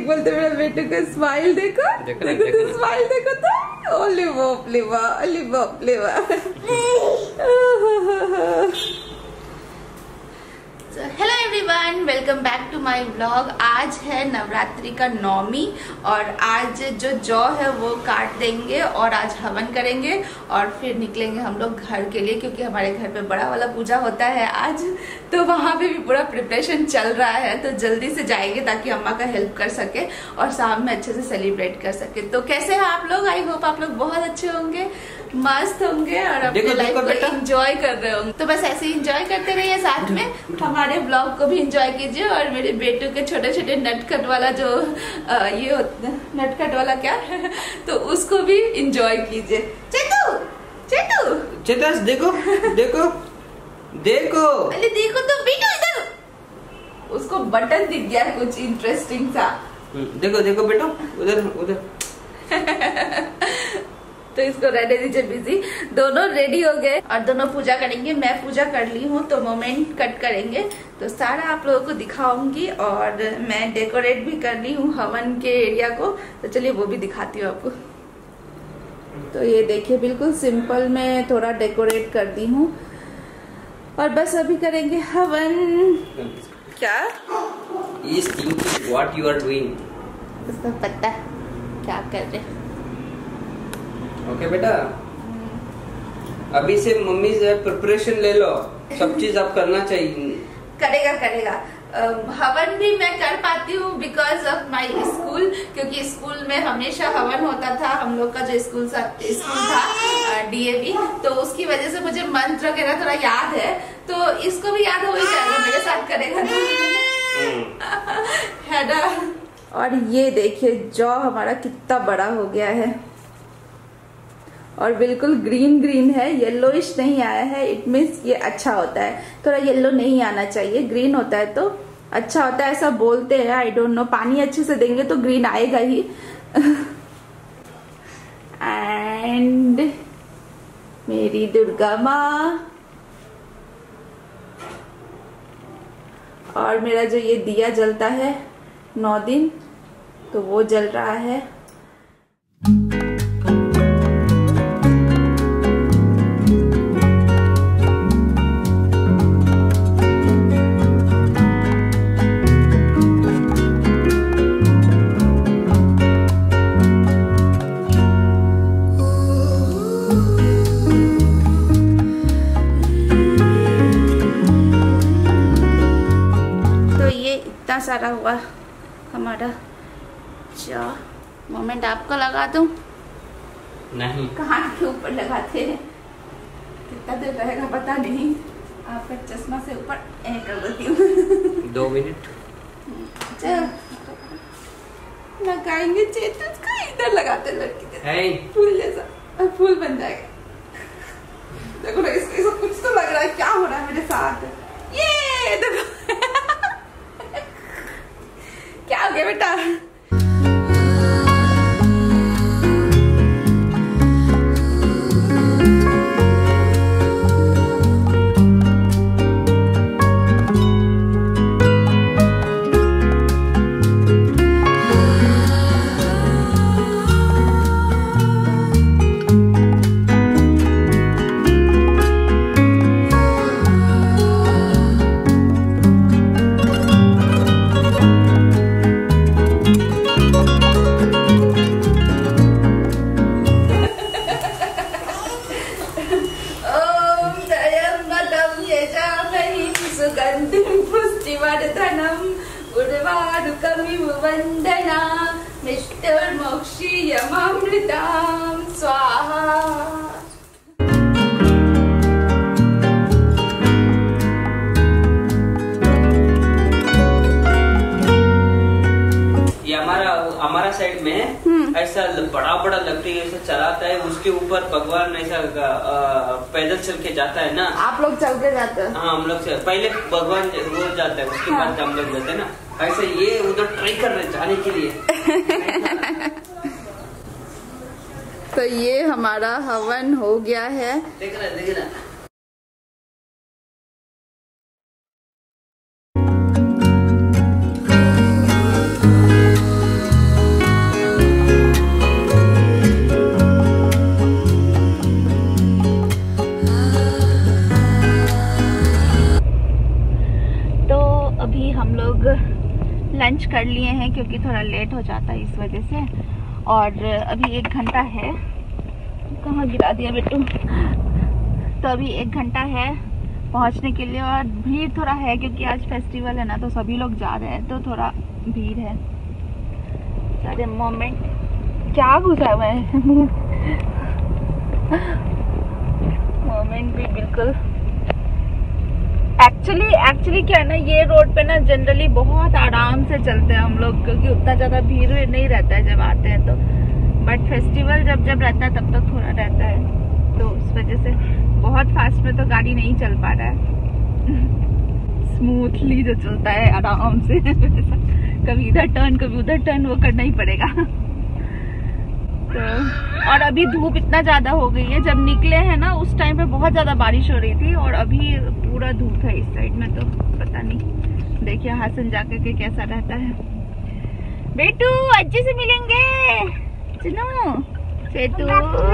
बोलते मेरा बेटे का स्माइल देखो, देखो तो स्माइल देखो तो, ओले बाप ले वाह, ओले बाप ले वाह। Hello everyone, welcome back to my vlog. आज है नवरात्रि का 9वीं और आज जो जौ है वो काट देंगे और आज हवन करेंगे और फिर निकलेंगे हम लोग घर के लिए, क्योंकि हमारे घर पे बड़ा वाला पूजा होता है आज, तो वहाँ पे भी पूरा प्रिपरेशन चल रहा है। तो जल्दी से जाएंगे ताकि अम्मा का हेल्प कर सके और शाम में अच्छे से सेलिब्रेट कर सके। तो कैसे हैं आप लोग? आई होप आप लोग बहुत अच्छे होंगे, मस्त होंगे और अपने लाइफ को एंजॉय कर रहे होंगे। तो बस ऐसे ही एंजॉय करते रहिए, साथ में हमारे ब्लॉग को भी एंजॉय कीजिए और मेरे बेटू के छोटे छोटे नटखट वाला जो ये नटखट वाला क्या तो उसको भी एंजॉय कीजिए। चेतू चेतू चेतस देखो देखो देखो, अरे देखो तो बेटू इधर, उसको बटन दिख गया कुछ इंटरेस्टिंग सा। देखो देखो बेटा, उधर उधर। तो इसको रहने दीजिए बिजी। दोनों रेडी हो गए और दोनों पूजा करेंगे। मैं पूजा कर ली हूँ तो मोमेंट कट करेंगे, तो सारा आप लोगों को दिखाऊंगी और मैं डेकोरेट भी कर ली हूँ हवन के एरिया को, तो चलिए वो भी दिखाती हूँ आपको। तो ये देखिए बिल्कुल सिंपल में थोड़ा डेकोरेट कर दी हूँ और बस अभी करेंगे हवन। क्या Is thinking what you are doing? उसको पता क्या कर रहे। ओके बेटा, अभी से मम्मी से प्रिपरेशन ले लो, सब चीज आप करना चाहिए। करेगा करेगा। हवन भी मैं कर पाती हूँ बिकॉज ऑफ माई स्कूल, क्योंकि स्कूल में हमेशा हवन होता था। हम लोग का जो स्कूल था DAV, तो उसकी वजह से मुझे मंत्र वगैरह थोड़ा याद है, तो इसको भी याद हो ही जाएगा, मेरे साथ करेगा है ना। और ये देखिए जौ हमारा कितना बड़ा हो गया है और बिल्कुल ग्रीन ग्रीन है, येलोइश नहीं आया है। इट मीन्स ये अच्छा होता है, थोड़ा येलो नहीं आना चाहिए, ग्रीन होता है तो अच्छा होता है, ऐसा बोलते हैं। आई डोंट नो, पानी अच्छे से देंगे तो ग्रीन आएगा ही। एंड मेरी दुर्गा माँ और मेरा जो ये दिया जलता है 9 दिन, तो वो जल रहा है। सारा हुआ हमारा जा। मोमेंट आपको लगा दूं? नहीं, कहाँ के ऊपर लगाते हैं, कितना देर रहेगा पता नहीं। आपका चश्मा से ऊपर कर देती हूँ। 2 मिनट लगाएंगे। चेतन का इधर लगाते लड़की फूल जैसा फूल बन जाएगा। देखो ना, इसको कुछ तो लग रहा है, क्या हो रहा है मेरे साथ। ये देखो क्या हो गया बेटा। वंदना मिस्टर मोक्षीयमामृतां स्वाहा। ये हमारा साइड में ऐसा बड़ा बड़ा लकड़ी ऐसा चलाता है, उसके ऊपर भगवान ऐसा पैदल चल के जाता है ना। आप लोग चल के जाते हैं? हाँ, हम लोग से पहले भगवान वो जाता है, उसके बाद हम लोग जाते हैं ना। ऐसे ये उधर ट्राई कर रहे जाने के लिए। तो ये हमारा हवन हो गया है। देख रहे लंच कर लिए हैं क्योंकि थोड़ा लेट हो जाता है इस वजह से। और अभी 1 घंटा है, कहाँ गिरा दिया बेटू। तो अभी 1 घंटा है पहुंचने के लिए, और भीड़ थोड़ा है क्योंकि आज फेस्टिवल है ना, तो सभी लोग जा रहे हैं तो थोड़ा भीड़ है। सारे मोमेंट क्या घुसा हुआ है मोमेंट भी बिल्कुल। एक्चुअली क्या है ना, ये रोड पे ना जनरली बहुत आराम से चलते हैं हम लोग, क्योंकि उतना ज़्यादा भीड़ नहीं रहता है जब आते हैं तो। बट फेस्टिवल जब रहता है तब तक थोड़ा रहता है, तो उस वजह से बहुत फास्ट में तो गाड़ी नहीं चल पा रहा है स्मूथली जो चलता है आराम से कभी इधर टर्न कभी उधर टर्न वो करना ही पड़ेगा। तो और अभी धूप इतना ज्यादा हो गई है, जब निकले हैं ना उस टाइम पे बहुत ज्यादा बारिश हो रही थी, और अभी पूरा धूप है इस साइड में, तो पता नहीं। देखिए हासन जाकर के कैसा रहता है। बेटू अच्छे से मिलेंगे, सुनो सेतू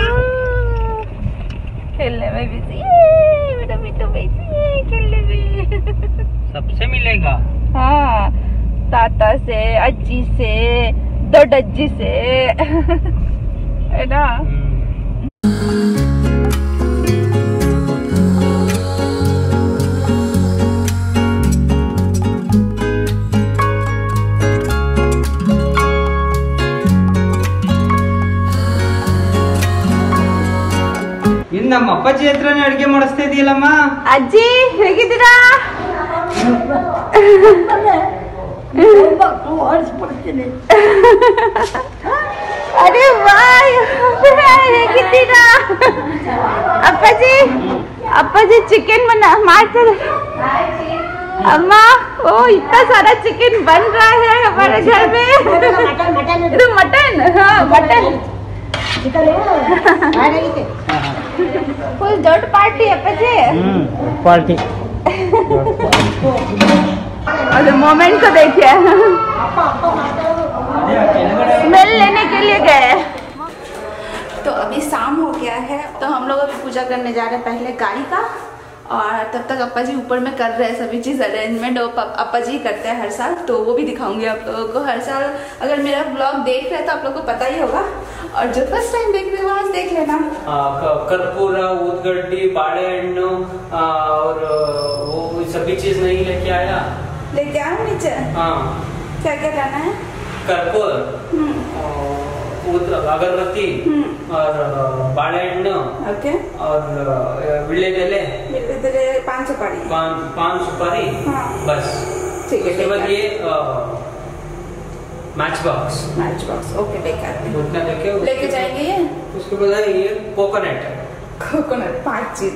खेलने में बिजी है, मेरा बेटू बिजी है खेलने में सबसे मिलेगा। हाँ, ताता से, अज्जी से, दो डज्जी से है ना। ನಮ್ಮ ಅಪ್ಪಾಜಿ ಹತ್ರನೇ ಅಡಿಗೆ ಮಾಡಿಸ್ತಾ ಇದೀಯಲ್ಲಮ್ಮ. ಅಜ್ಜಿ ಹೇಗಿದ್ದೀರಾ? अरे वाह ಹೇಗಿದ್ದೀರಾ? अप्पाजी चिकन बना मारते। अम्मा ओ इतना सारा चिकन बन रहा है हमारे घर में। मटन हाँ मटन फुल दौड़ पार्टी अप्पाजी पार्टी। और मोमेंट को देखिए स्मेल लेने के लिए गए। तो अभी शाम हो गया है, तो हम लोग अभी पूजा करने जा रहे हैं पहले गाड़ी का, और तब तक अप्पा जी ऊपर में कर रहे हैं सभी चीज़ अरेंजमेंट। और अप्पा जी करते हैं हर साल, तो वो भी दिखाऊंगी आप लोगों को। हर साल अगर मेरा ब्लॉग देख रहे हैं तो आप लोगों को पता ही होगा, और जो फर्स्ट टाइम देख रहे हो आज देख लेना। कर्पूर, ऊदगड्डी, बाड़ेहण्णु और वो सभी चीज नहीं लेके आया। लेके आओ नीचे। हाँ क्या क्या लाना है? कर्पूर, अगरबत्ती और बाड़ेहण्णु ओके, और विಳ್ಳೆदೆಲೆ 5 सुपारी 5 सुपारी। हाँ। बस ठीक है। उसके बाद ये मैच बॉक्स ओके लेके आते हैं। उतना लेके जाएंगे ये। उसके बाद ये कोकोनट 5 चीज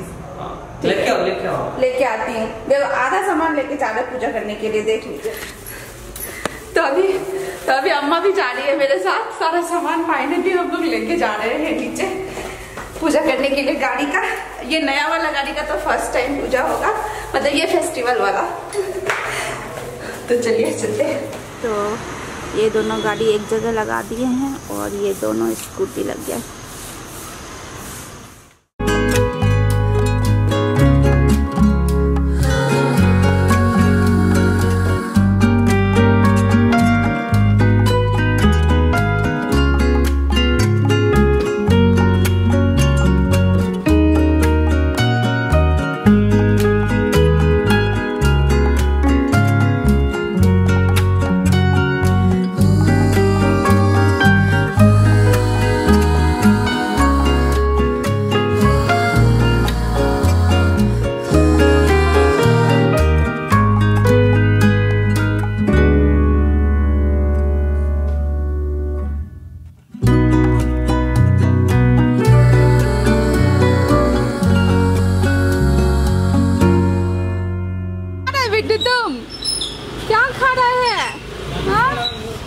लेके आती हूँ। देखो आधा सामान लेके जा रहे पूजा करने के लिए, देख लीजिए। तो अभी अम्मा भी जा रही है मेरे साथ, सारा सामान फाइनली हम लोग लेके जा रहे हैं नीचे पूजा करने के लिए। गाड़ी का ये नया वाला गाड़ी का तो फर्स्ट टाइम पूजा होगा, मतलब ये फेस्टिवल वाला। तो चलिए चलते हैं। तो ये दोनों गाड़ी एक जगह लगा दिए हैं, और ये दोनों स्कूटी लग गया। तुम क्या खा रहे हैं? हाँ?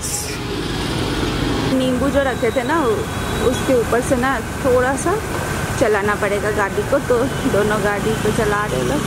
नींबू जो रखे थे ना उसके ऊपर से ना थोड़ा सा चलाना पड़ेगा गाड़ी को, तो दोनों गाड़ी को चला रहे लोग।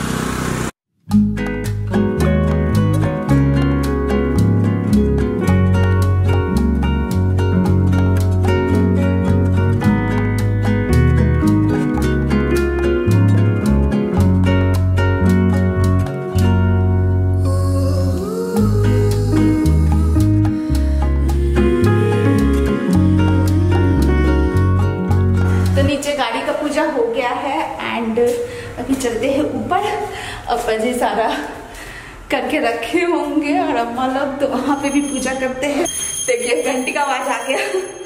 एंड अभी चलते हैं ऊपर। अब जी सारा करके रखे होंगे और अम्मा लोग तो वहाँ पे भी पूजा करते हैं। देखिए घंटी का आवाज आ गया।